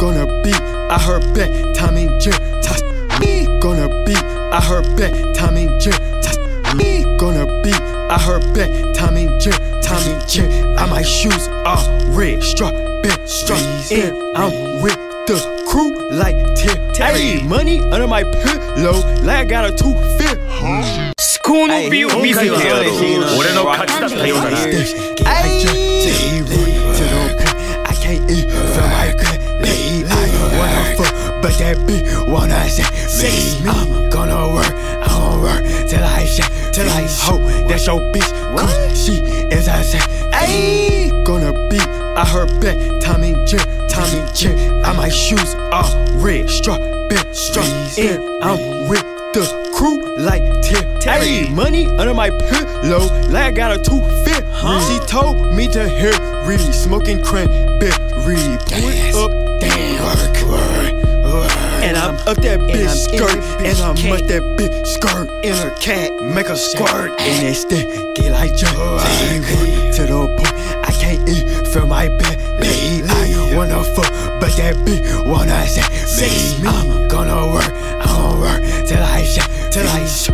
gonna be, I heard back, Tom and Jerry. Me gonna be, I heard back, Tom and Jerry. Me gonna be, I heard back, Tom and Jerry. Tom and Jerry. And my shoes are red, strawberry, and I'm with the crew like Terry. Ayy, money under my pillow, like I got a tooth-fit. 思考の美を見せてやろう。俺の勝ちだったようだな。 I can't eat from my belly. I wanna fuck, but that bitch wanna say me. I'm gonna work, I'ma work till I shake, till I hope that's your bitch. Cause she is a say. Ayy, gonna be, I heard back, Tom and Jerry, Tom and Jerry. And my shoes are red, strawberry, and I'm with the crew like Terry. Money under my pillow, like I got a tooth-fit. She told me to hurry, smoking cranberry. Put up, and I'm up that bitch skirt, and I'm up that bitch skirt in her cat, make her squirt, and it's sticky like Jerry. To the point, I can't eat from my belly. I wanna fuck, but that bitch wanna say me. I'm gonna work, I'ma work till I shake, till I